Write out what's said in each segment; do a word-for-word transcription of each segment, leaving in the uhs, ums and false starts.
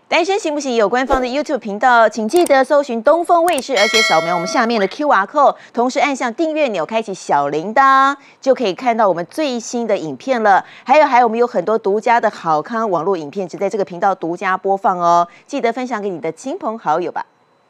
单身行不行？有官方的 YouTube 频道，请记得搜寻东风卫视，而且扫描我们下面的 Q R code， 同时按下订阅钮，开启小铃铛，就可以看到我们最新的影片了。还有，还有，我们有很多独家的好康网络影片，只在这个频道独家播放哦。记得分享给你的亲朋好友吧。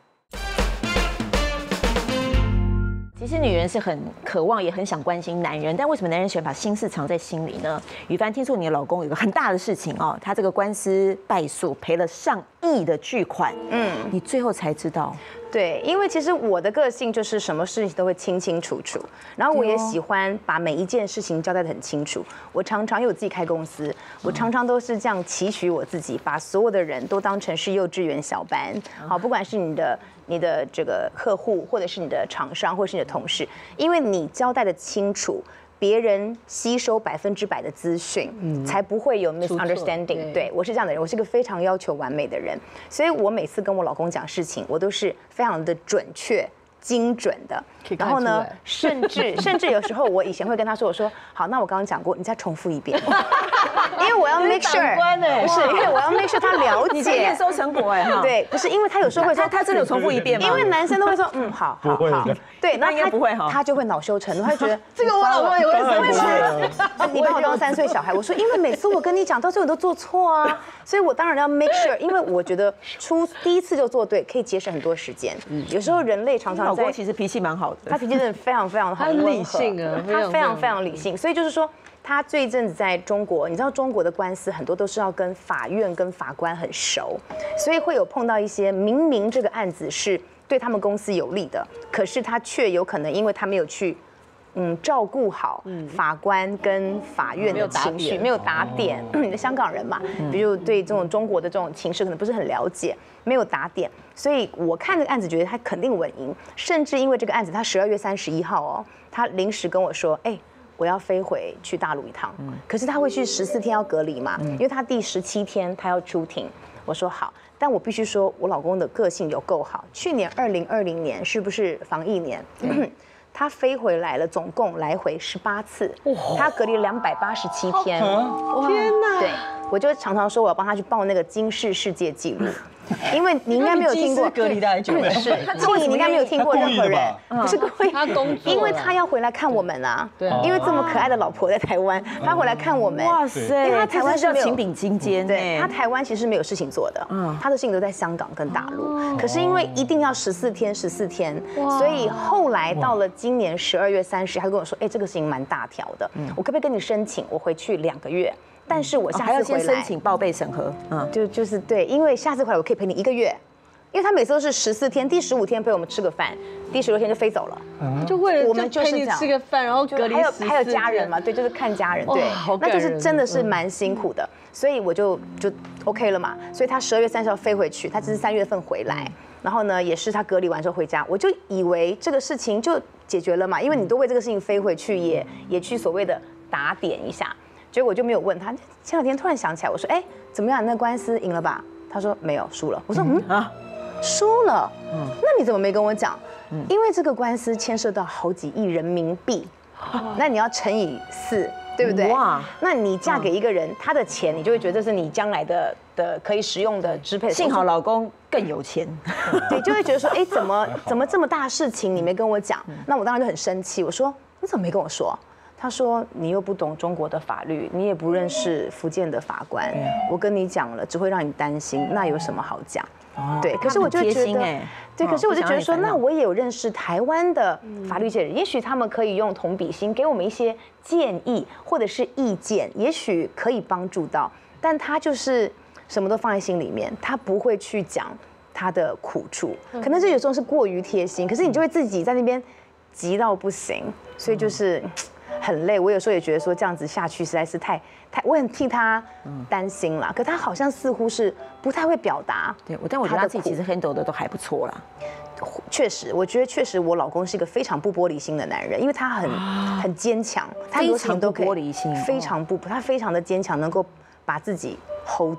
其实女人是很渴望，也很想关心男人，但为什么男人喜欢把心事藏在心里呢？宇凡，听说你的老公有个很大的事情哦，他这个官司败诉，赔了上亿的巨款，嗯，你最后才知道。 对，因为其实我的个性就是什么事情都会清清楚楚，然后我也喜欢把每一件事情交代得很清楚。我常常因为我自己开公司，我常常都是这样期许我自己，把所有的人都当成是幼稚园小班。好，不管是你的你的这个客户，或者是你的厂商，或者是你的同事，因为你交代的清楚。别人吸收百分之百的资讯，嗯、才不会有 misunderstanding。对, 对我是这样的人，我是个非常要求完美的人，所以我每次跟我老公讲事情，我都是非常的准确、精准的。然后呢，甚至甚至有时候我以前会跟他说，我说好，那我刚刚讲过，你再重复一遍，因为我要 make sure， 不是因为我要 make sure 他了解， 你在验收成果哎， 对，不是因为他有时候会说， 他他真的有重复一遍吗？ 因为男生都会说，嗯，好好好，对， 那应该不会哈， 他就会恼羞成怒，他就觉得这个我老公也会生气， 你把我当三岁小孩，我说因为每次我跟你讲，到最后你都做错啊，所以我当然要 make sure， 因为我觉得出第一次就做对，可以节省很多时间。有时候人类常常在， 老公其实脾气蛮好的， 他脾气真的非常。非常非常好， 很理性啊， 他非常非常理性，所以就是说，他这一阵子在中国，你知道中国的官司很多都是要跟法院跟法官很熟，所以会有碰到一些明明这个案子是对他们公司有利的，可是他却有可能因为他没有去。嗯，照顾好法官跟法院的情绪，没有打点。香港人嘛，比如对这种中国的这种情势可能不是很了解，没有打点，所以我看这个案子觉得他肯定稳赢，甚至因为这个案子，他十二月三十一号哦，他临时跟我说，哎。我要飞回去大陆一趟，可是他会去十四天要隔离嘛，因为他第十七天他要出庭。我说好，但我必须说，我老公的个性有够好。去年二零二零年是不是防疫年？他飞回来了，总共来回十八次，他隔离两百八十七天。 天哪！ 对，我就常常说我要帮他去报那个金氏世界纪录。因为你应该没有听过隔离太久了， 是庆怡，你应该没有听过任何人，不是故意， 他工作， 因为他要回来看我们啊，对，因为这么可爱的老婆在台湾，他回来看我们， 哇塞， 因为他台湾是没有情比金坚， 对，他台湾其实没有事情做的，嗯，他的事情都在香港跟大陆，可是因为一定要十四天，十四天，所以后来到了今年十二月三十，他跟我说，哎，这个事情蛮大条的，我可不可以跟你申请，我回去两个月？但是我下次回来、哦、还要先申请报备审核， 嗯，就就是对，因为下次回来我可以陪你一个月，因为他每次都是十四天，第十五天陪我们吃个饭，第十六天就飞走了， 嗯、就为了我们就是这样吃个饭，然后隔离还有还有家人嘛，对，就是看家人，对，那就是真的是蛮辛苦的，所以我就就 OK 了嘛，所以他十二月三十号飞回去，他只是三月份回来，然后呢也是他隔离完之后回家，我就以为这个事情就解决了嘛，因为你都为这个事情飞回去，也也去所谓的打点一下。结果我就没有问他，前两天突然想起来，我说：“哎，怎么样？那官司赢了吧？”他说：“没有，输了。”我说：“嗯啊，输了。嗯，那你怎么没跟我讲？嗯，因为这个官司牵涉到好几亿人民币，那你要乘以四，对不对？哇，那你嫁给一个人，他的钱你就会觉得这是你将来的的可以使用的支配。 幸好老公更有钱， 对，就会觉得说，哎，怎么怎么这么大事情你没跟我讲？那我当然就很生气，我说你怎么没跟我说？”他说：“你又不懂中国的法律，你也不认识福建的法官，我跟你讲了，只会让你担心，那有什么好讲？对，可是我就觉得，对，可是我就觉得说，那我也有认识台湾的法律界人，也许他们可以用同比心给我们一些建议或者是意见，也许可以帮助到，但他就是什么都放在心里面，他不会去讲他的苦处，可能这有时候是过于贴心，可是你就会自己在那边急到不行，所以就是。”很累，我有时候也觉得说这样子下去实在是太太，我很替他担心啦。可他好像似乎是不太会表达， 对，但我觉得他自己其实 handle 的都还不错啦。 确实，我觉得确实我老公是一个非常不玻璃心的男人，因为他很很坚强，他非常不玻璃心， 非常不，他非常的坚强，能够把自己 hold 住。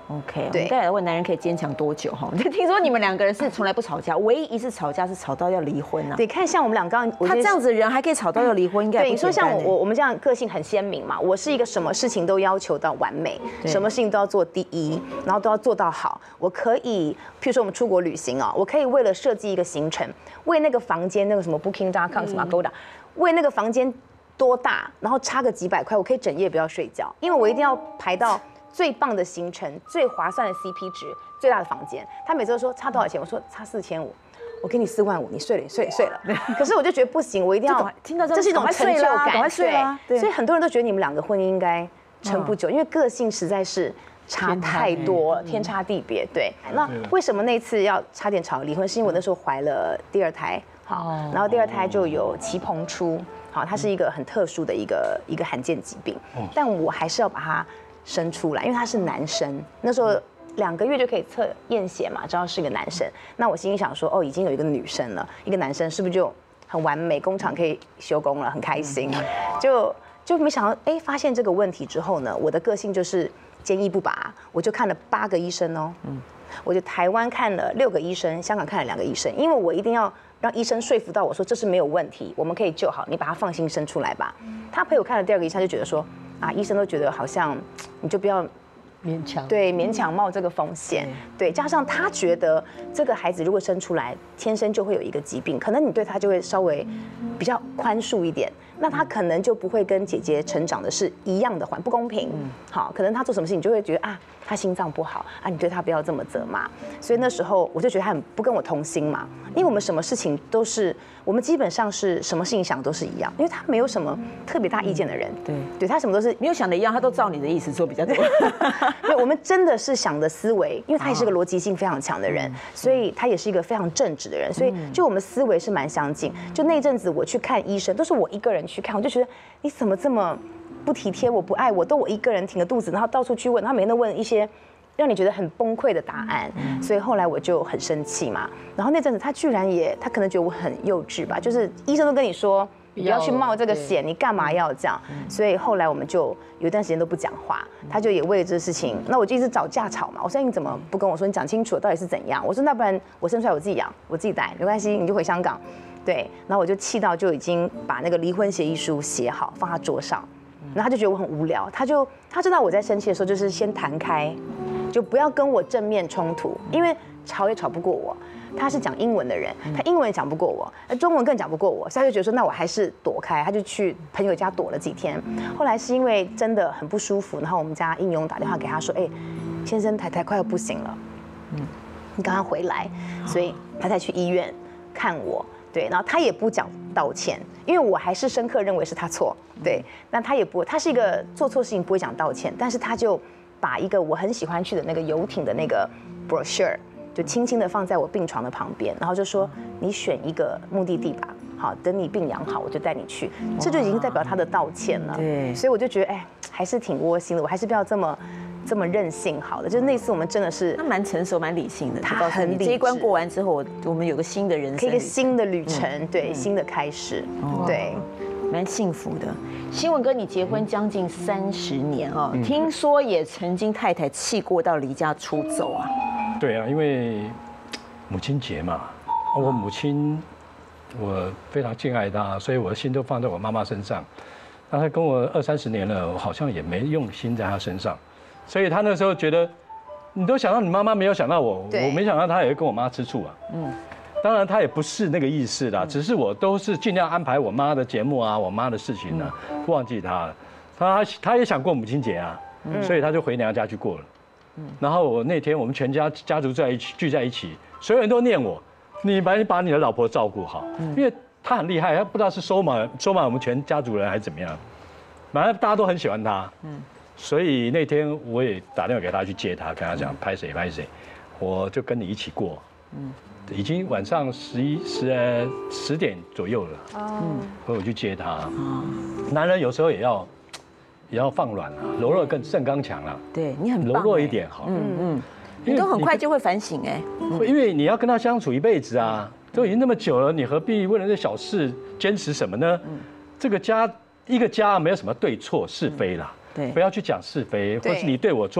OK， 我对们再来问男人可以坚强多久哈？就听说你们两个人是从来不吵架，唯一一次吵架是吵到要离婚啊。 对，看像我们俩刚刚，我他觉得这样子的人还可以吵到要离婚，应该对， 不你说像简单欸我，我们这样个性很鲜明嘛，我是一个什么事情都要求到完美， 对什么事情都要做第一，然后都要做到好。我可以，譬如说我们出国旅行啊，我可以为了设计一个行程，为那个房间那个什么 Booking dot com 什么 Agoda，为那个房间多大，然后差个几百块，我可以整夜不要睡觉，因为我一定要排到最棒的行程、最划算的 C P 值、最大的房间。他每次都说差多少钱，我说差四千五。我给你四万五，你睡了，睡了，睡了。可是我就觉得不行，我一定要听到这这是一种成就感， 赶快睡啦！对， 所以很多人都觉得你们两个婚姻应该撑不久，因为个性实在是差太多，天差地别。对，那为什么那次要差点吵离婚？是因为我那时候怀了第二胎，好，然后第二胎就有耆膨出，好，它是一个很特殊的一个一个罕见疾病，但我还是要把它生出来，因为他是男生，那时候两个月就可以测验血嘛，知道是个男生。那我心里想说，哦，已经有一个女生了，一个男生是不是就很完美，工厂可以休工了，很开心。就就没想到，哎，发现这个问题之后呢，我的个性就是坚毅不拔，我就看了八个医生哦，嗯，我就台湾看了六个医生，香港看了两个医生，因为我一定要让医生说服到我说这是没有问题，我们可以救好，你把他放心生出来吧。他陪我看了第二个医生，就觉得说，啊，医生都觉得好像你就不要勉强对勉强冒这个风险，对，加上他觉得这个孩子如果生出来天生就会有一个疾病，可能你对他就会稍微比较宽恕一点，那他可能就不会跟姐姐成长的是一样的环，不公平。好，可能他做什么事情你就会觉得啊，他心脏不好啊，你对他不要这么责骂。所以那时候我就觉得他很不跟我同心嘛，因为我们什么事情都是我们基本上是什么事情想都是一样，因为他没有什么特别大意见的人， 对， 对他什么都是没有想的一样，他都照你的意思做比较多。 对，我们真的是想的思维，因为他也是个逻辑性非常强的人，所以他也是一个非常正直的人，所以就我们思维是蛮相近。就那阵子我去看医生，都是我一个人去看，我就觉得你怎么这么不体贴我、不爱我，都我一个人挺着肚子，然后到处去问，他每天都问一些让你觉得很崩溃的答案，所以后来我就很生气嘛。然后那阵子他居然也，他可能觉得我很幼稚吧，就是医生都跟你说。你不要去冒这个险，你干嘛要这样？所以后来我们就有一段时间都不讲话，他就也为了这个事情，那我就一直找架吵嘛。我说你怎么不跟我说？你讲清楚到底是怎样？我说那不然我生出来我自己养，我自己带，没关系，你就回香港。对，然后我就气到就已经把那个离婚协议书写好放他桌上，然后他就觉得我很无聊，他就他知道我在生气的时候就是先弹开，就不要跟我正面冲突，因为吵也吵不过我。他是讲英文的人，他英文也讲不过我，那中文更讲不过我，所以他就觉得说，那我还是躲开，他就去朋友家躲了几天。后来是因为真的很不舒服，然后我们家应勇打电话给他说，哎，先生太太快要不行了，嗯，你赶快回来，所以他才去医院看我。对，然后他也不讲道歉，因为我还是深刻认为是他错。对，那他也不，他是一个做错事情不会讲道歉，但是他就把一个我很喜欢去的那个游艇的那个 brochure。就轻轻的放在我病床的旁边，然后就说你选一个目的地吧，好，等你病养好我就带你去，这就已经代表他的道歉了。 对， 所以我就觉得哎，还是挺窝心的，我还是不要这么这么任性好了。就是那次我们真的是他蛮成熟、蛮理性的， 他告诉你很理智这一关过完之后，我我们有个新的人生， 一个新的旅程，对，新的开始，对。 蛮幸福的。新文哥，你结婚将近三十年哦，听说也曾经太太气过到离家出走啊。 对啊，因为母亲节嘛，我母亲我非常敬爱她，所以我的心都放在我妈妈身上。那她跟我二三十年了，我好像也没用心在她身上，所以她那时候觉得，你都想到你妈妈，没有想到我，我没想到她也会跟我妈吃醋啊。嗯。当然，他也不是那个意思啦，只是我都是尽量安排我妈的节目啊，我妈的事情啊，不忘记她了。他他也想过母亲节啊，所以他就回娘家去过了。然后我那天我们全家家族在一起聚在一起，所有人都念我，你把你把你的老婆照顾好，因为他很厉害，他不知道是收买收买我们全家族人还是怎么样，反正大家都很喜欢他。所以那天我也打电话给他去接他，跟他讲拍谁拍谁，我就跟你一起过。已经晚上十一十呃十点左右了，嗯，所以我去接他。男人有时候也要也要放软啊，柔弱更胜刚强了。 对你很柔弱一点好。 嗯嗯，你都很快就会反省哎。 因为你要跟他相处一辈子啊，都已经那么久了，你何必为了这小事坚持什么呢？这个家一个家没有什么对错是非啦， 对， 不要去讲是非，或是你对我错。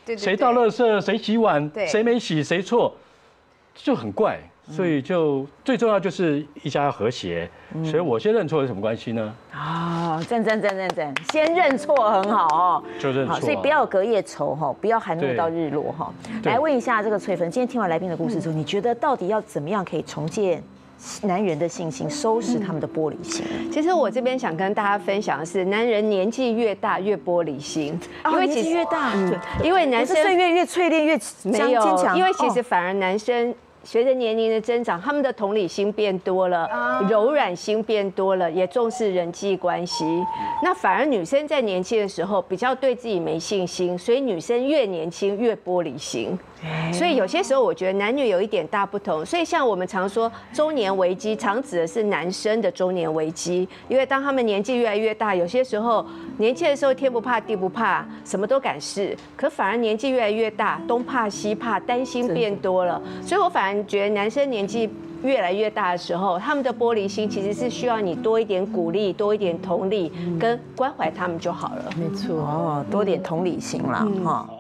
对对谁倒垃圾，谁洗碗， 对谁没洗，谁错，就很怪。所以就最重要就是一家要和谐。所以我先认错有什么关系呢？ 啊，赞赞赞赞赞，先认错很好哦， 就认错啊好，所以不要有隔夜仇哈，不要含怒对到日落哈。 对来问一下这个翠芬，今天听完来宾的故事之后，你觉得到底要怎么样可以重建男人的信心，收拾他们的玻璃心？ 其实我这边想跟大家分享的是，男人年纪越大越玻璃心， 因为年纪越大， 嗯，因为男生不是岁月越淬炼越没坚坚强， 有，因为其实哦反而男生。随着年龄的增长，他们的同理心变多了，柔软心变多了，也重视人际关系。那反而女生在年轻的时候比较对自己没信心，所以女生越年轻越玻璃心。所以有些时候我觉得男女有一点大不同。所以像我们常说中年危机，常指的是男生的中年危机，因为当他们年纪越来越大，有些时候年轻的时候天不怕地不怕，什么都敢试，可反而年纪越来越大，东怕西怕，担心变多了。所以我反而觉得男生年纪越来越大的时候，他们的玻璃心其实是需要你多一点鼓励，多一点同理，跟关怀他们就好了。 没错哦，多点同理心啦哈。